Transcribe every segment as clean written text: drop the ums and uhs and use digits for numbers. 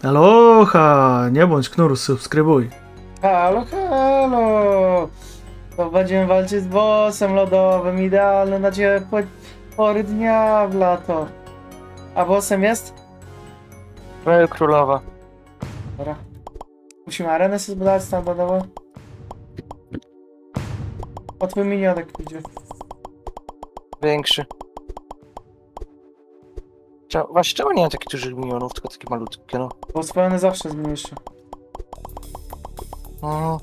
Aloha! Nie bądź knur, subskrybuj. Halo, halo! To będziemy walczyć z bossem lodowym, idealny na ciepłe pory dnia w lato. A bossem jest? Moja królowa. Dobra. Musimy arenę sobie zbudować standardowo. O, twój minionek idzie. Większy. Właśnie czemu nie mam takich dużych minionów, tylko takie malutkie, no. Bo swojony zawsze zmniejszy. Mhm.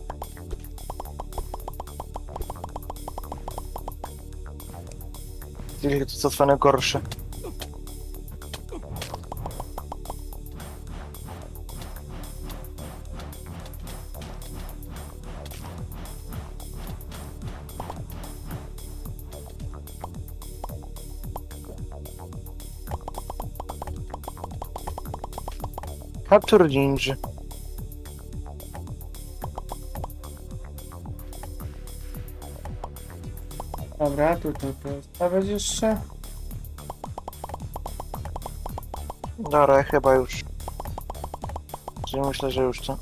Tylko to co trwane gorsze. Capture ninja. Dobra, tutaj postawić jeszcze. Dobra, chyba już. Czyli myślę, że już co?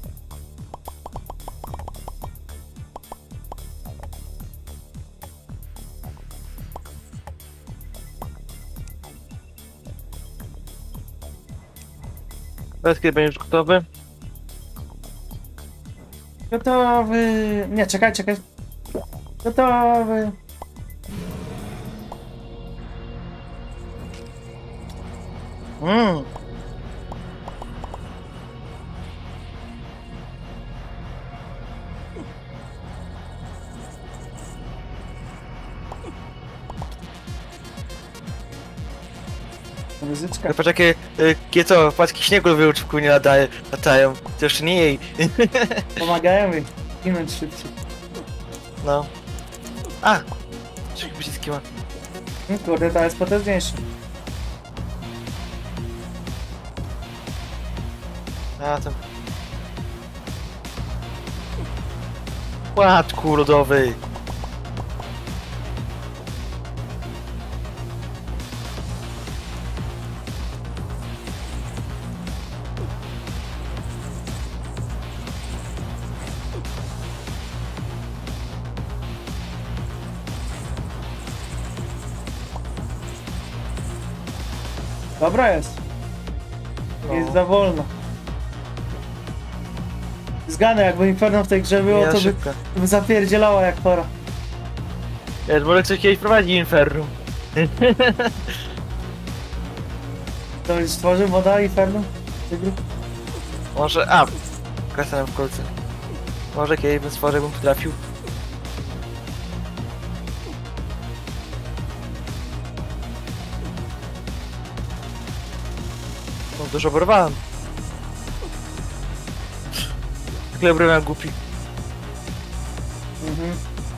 Powiedz, kiedy będziesz gotowy? Gotowy. Nie, czekaj. Gotowy. Mmm. Muzyczka. Patrz jakie płatki śniegu w oczku nie latają. To jeszcze nie jej. Pomagają mi ginąć szybciej. No. A! Czyli przyciski ma. Kurde, to jest potężniejszy. A tam. Płatku lodowy. Dobra jest. No. Jest za wolno. Zgadnę, jakby Inferno w tej grze było, Ja to szybko. by zapierdzielała jak chora. Wiesz, może ktoś kiedyś prowadzi Inferno. To już stworzył moda Inferno? Tej gry? Może... A! Kasem w kolce. Może kiedyś bym stworzył, bym potrafił. No dużo porwałem. Tyle byłem głupi. Mhm.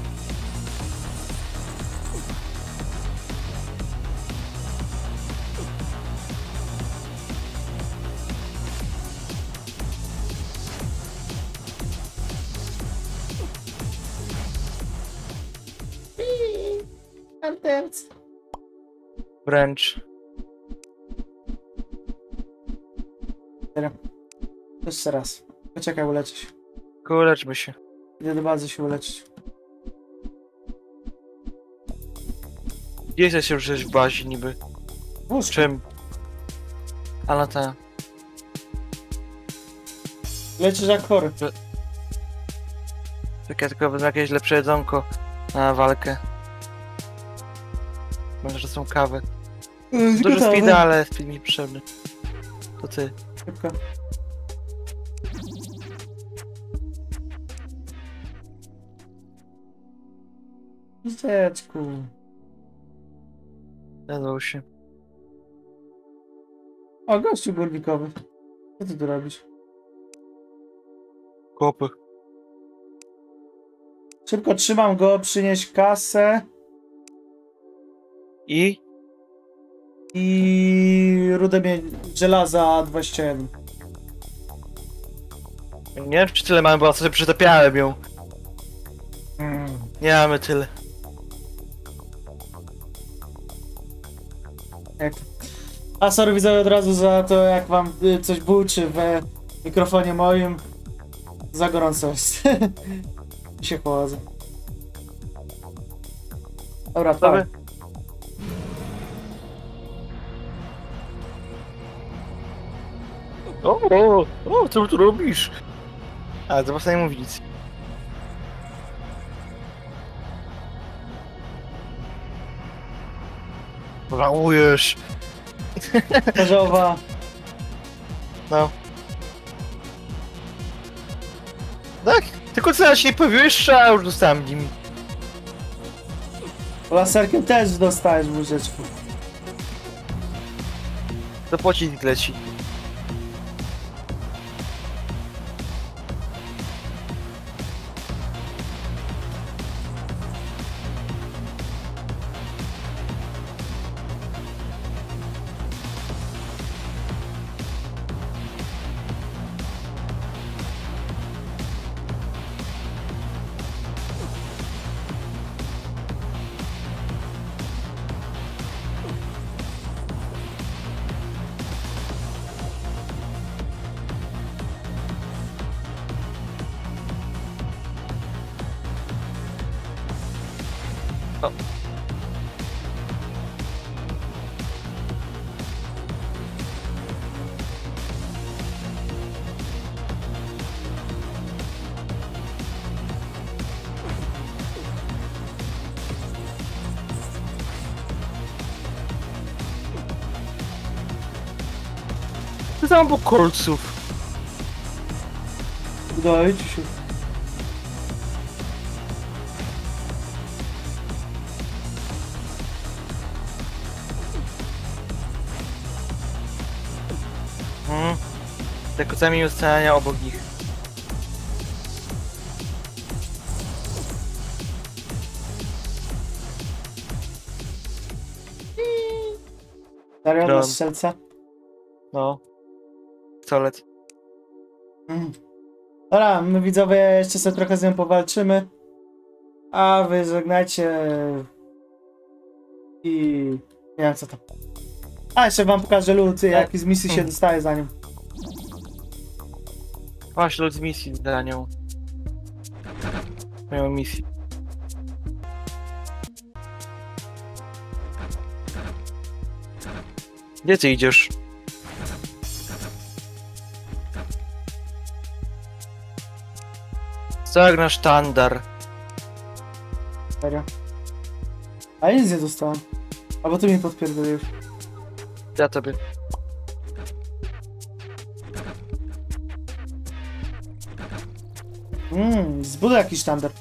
Anterc. Wręcz. Jeszcze raz. Poczekaj, uleczyć. Kuleczmy się. Idę do bazy się uleczyć. Gdzie jesteś już w bazie niby? Wóz. Czym? A no ta. Leczysz jak chory. Tak ja tylko wezmę jakieś lepsze jedzonko na walkę. Może, że są kawy. Dużo speeda, ale speed mi potrzebny. To ty. Szybko. Dziecku. Zdarzyło się. O, gościu górnikowy. Co ty tu robisz? Kopy. Szybko trzymam go, przynieś kasę I? i rudę żelaza 21. Nie wiem czy tyle mamy, bo ja sobie przytapiałem ją. Nie mamy tyle. Jak? A sorry widzowie od razu za to, jak wam coś buczy w mikrofonie moim. Za gorąco jest. I się chłodzę. Dobra, Dobra. Co tu robisz? A, to właśnie nie mówić nic. Żałujesz. Korzowa. No. Tak, tylko co ja się nie powiesz, a już dostałem nim. Laserkiem też dostajesz w łóżeczku. To pocisk leci. O. To tam po kolców. Wydaje ci się. Te kocami ustawiania obok nich. Serio, Dron. na strzelca? No. Pistolet. Dobra, my widzowie jeszcze sobie trochę z nią powalczymy. A wy żegnajcie. I nie wiem co tam. A jeszcze wam pokażę lód, jaki z misji się dostaje za nim. Właśnie lud z misji dla nią. Moją misję. Gdzie ty idziesz? Zagnę sztandar. Serio. A nic nie dostałem. Albo ty mi podpierdoliłeś. Ja tobie. Zbuduj jakiś standard.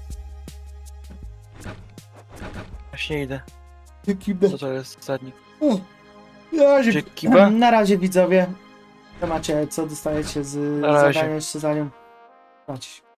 Właśnie idę. Kibę. Co to jest zasadnik? Na razie, Czy kiba? na razie widzowie. To macie, co dostajecie z Na razie. zadania jeszcze za nią. Macie.